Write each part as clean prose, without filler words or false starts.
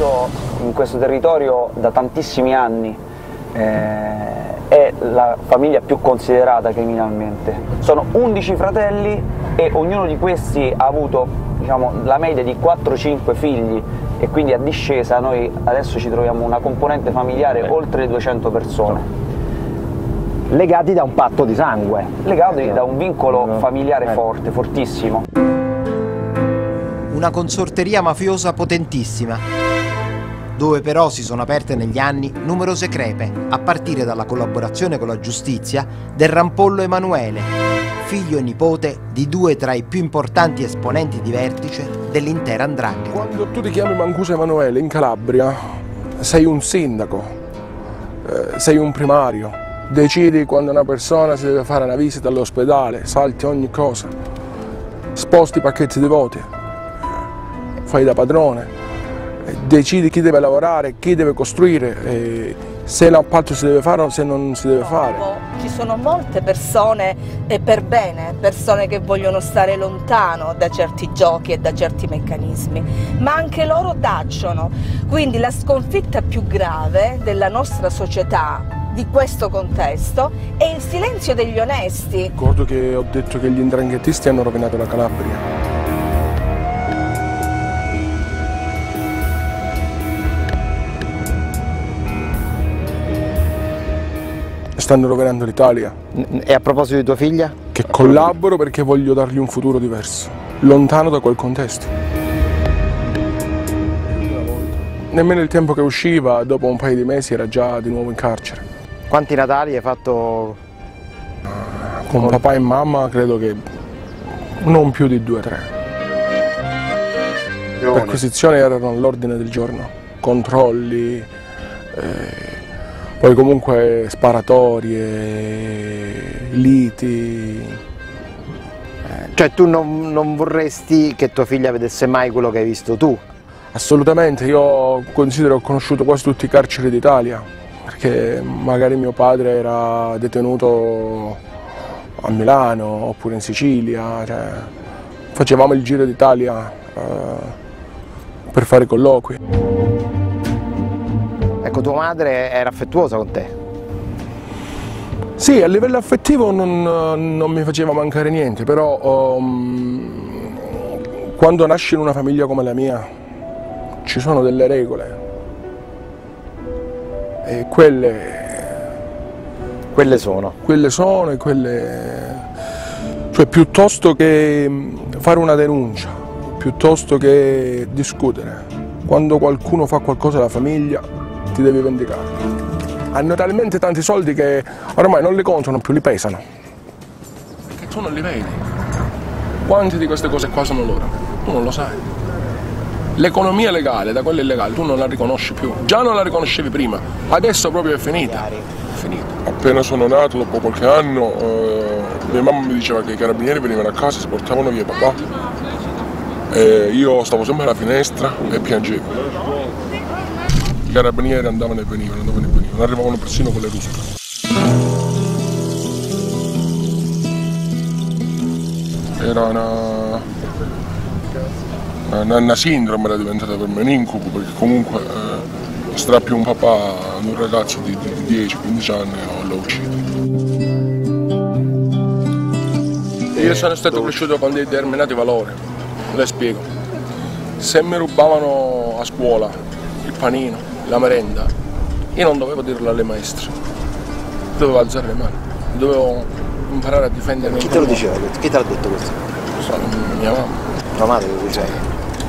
Mancuso in questo territorio da tantissimi anni è la famiglia più considerata criminalmente. Sono 11 fratelli e ognuno di questi ha avuto, diciamo, la media di 4-5 figli, e quindi a discesa noi adesso ci troviamo una componente familiare oltre le 200 persone. Legati da un patto di sangue. Legati da un vincolo familiare forte, fortissimo. Una consorteria mafiosa potentissima, dove però si sono aperte negli anni numerose crepe, a partire dalla collaborazione con la giustizia del rampollo Emanuele, figlio e nipote di due tra i più importanti esponenti di vertice dell'intera 'ndrangheta. Quando tu ti chiami Mancuso Emanuele in Calabria, sei un sindaco, sei un primario, decidi quando una persona si deve fare una visita all'ospedale, salti ogni cosa, sposti i pacchetti di voti, fai da padrone, decidi chi deve lavorare, chi deve costruire, se l'appalto si deve fare o se non si deve fare. Ci sono molte persone per bene, persone che vogliono stare lontano da certi giochi e da certi meccanismi, ma anche loro tacciono. Quindi la sconfitta più grave della nostra società di questo contesto è il silenzio degli onesti. Ricordo che ho detto che gli 'ndranghetisti hanno rovinato la Calabria. Stanno rovinando l'Italia. E a proposito di tua figlia? Che collaboro perché voglio dargli un futuro diverso, lontano da quel contesto. Nemmeno il tempo che usciva, dopo un paio di mesi era già di nuovo in carcere. Quanti Natali hai fatto? Con papà e mamma credo che non più di 2 o 3. Le perquisizioni erano all'ordine del giorno, controlli, poi comunque sparatorie, liti. Cioè tu non vorresti che tua figlia vedesse mai quello che hai visto tu? Assolutamente, io considero che ho conosciuto quasi tutti i carceri d'Italia, perché magari mio padre era detenuto a Milano oppure in Sicilia, cioè, facevamo il giro d'Italia per fare colloqui. Ecco, tua madre era affettuosa con te? Sì, a livello affettivo non mi faceva mancare niente, però quando nasci in una famiglia come la mia ci sono delle regole e quelle sono e quelle... Cioè piuttosto che fare una denuncia, piuttosto che discutere, quando qualcuno fa qualcosa alla famiglia ti devi vendicare. Hanno talmente tanti soldi che ormai non li contano più, li pesano. Perché tu non li vedi. Quante di queste cose qua sono loro? Tu non lo sai. L'economia legale da quella illegale tu non la riconosci più. Già non la riconoscevi prima, adesso proprio è finita. È finita. Appena sono nato, dopo qualche anno, mia mamma mi diceva che i carabinieri venivano a casa e si portavano via papà. E io stavo sempre alla finestra e piangevo. I carabinieri andavano e venivano, arrivavano persino con le ruspe. Era una sindrome, era diventata per me un incubo, perché comunque strappi un papà ad un ragazzo di 10-15 anni o lo uccidi. Io sono stato cresciuto con dei determinati valori, le spiego. Se mi rubavano a scuola il panino, la merenda, io non dovevo dirlo alle maestre, dovevo alzare le mani, dovevo imparare a difendermi. Chi te lo diceva? Chi te l'ha detto questo? Mia mamma. Tua madre lo diceva?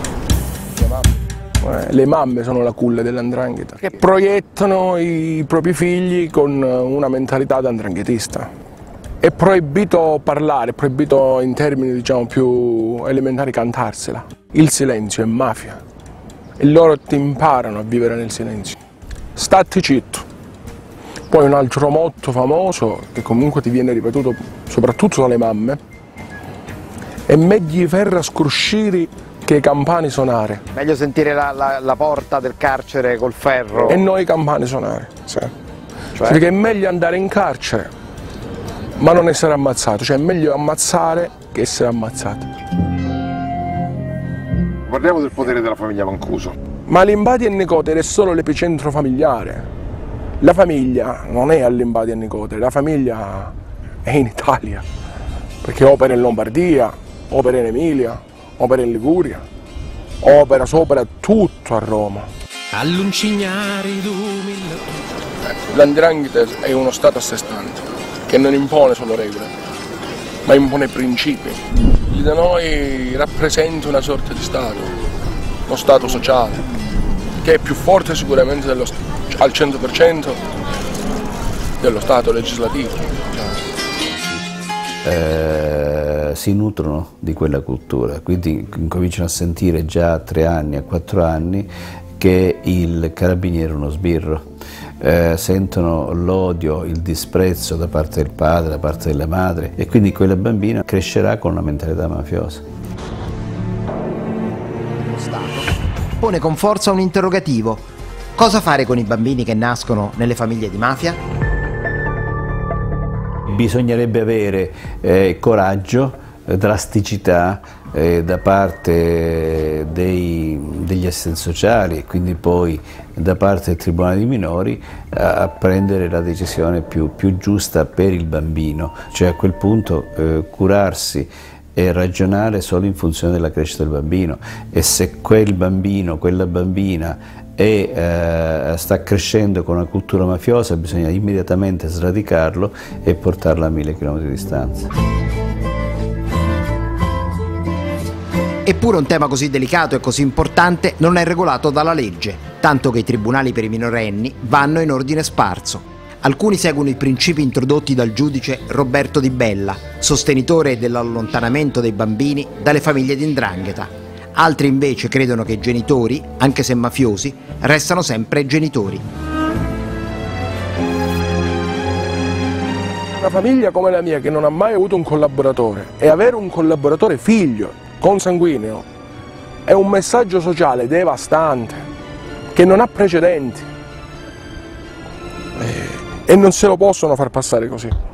Le mamme sono la culla dell''ndrangheta, che proiettano i propri figli con una mentalità da 'ndranghetista. È proibito parlare, è proibito in termini diciamo più elementari cantarsela. Il silenzio è mafia e loro ti imparano a vivere nel silenzio. Statti zitto. Poi un altro motto famoso che comunque ti viene ripetuto soprattutto dalle mamme è meglio i ferri scruscire che i campani suonare. Meglio sentire la porta del carcere col ferro. E noi campani suonare, sì. Cioè? Perché è meglio andare in carcere, ma non essere ammazzato, cioè è meglio ammazzare che essere ammazzati. Parliamo del potere della famiglia Mancuso. Ma l'Imbadi e Nicotera è solo l'epicentro familiare. La famiglia non è all'Imbadi e Nicotera, la famiglia è in Italia, perché opera in Lombardia, opera in Emilia, opera in Liguria, opera soprattutto a Roma. L''ndrangheta è uno Stato a sé stante, che non impone solo regole, ma impone principi. Da noi rappresenta una sorta di Stato, lo Stato sociale, che è più forte sicuramente al 100% dello Stato legislativo. Si nutrono di quella cultura, quindi incominciano a sentire già a 3 anni, a 4 anni che il carabiniere è uno sbirro, sentono l'odio, il disprezzo da parte del padre, da parte della madre, e quindi quella bambina crescerà con una mentalità mafiosa. Lo Stato pone con forza un interrogativo: cosa fare con i bambini che nascono nelle famiglie di mafia? Bisognerebbe avere coraggio, drasticità da parte degli assistenti sociali e quindi poi da parte del Tribunale dei minori a prendere la decisione più giusta per il bambino, cioè a quel punto curarsi e ragionare solo in funzione della crescita del bambino, e se quel bambino, quella bambina sta crescendo con una cultura mafiosa, bisogna immediatamente sradicarlo e portarlo a 1000 km di distanza. Eppure un tema così delicato e così importante non è regolato dalla legge, tanto che i tribunali per i minorenni vanno in ordine sparso. Alcuni seguono i principi introdotti dal giudice Roberto Di Bella, sostenitore dell'allontanamento dei bambini dalle famiglie di 'ndrangheta. Altri invece credono che i genitori, anche se mafiosi, restano sempre genitori. Una famiglia come la mia, che non ha mai avuto un collaboratore, e avere un collaboratore figlio, consanguineo, è un messaggio sociale devastante, che non ha precedenti, e non se lo possono far passare così.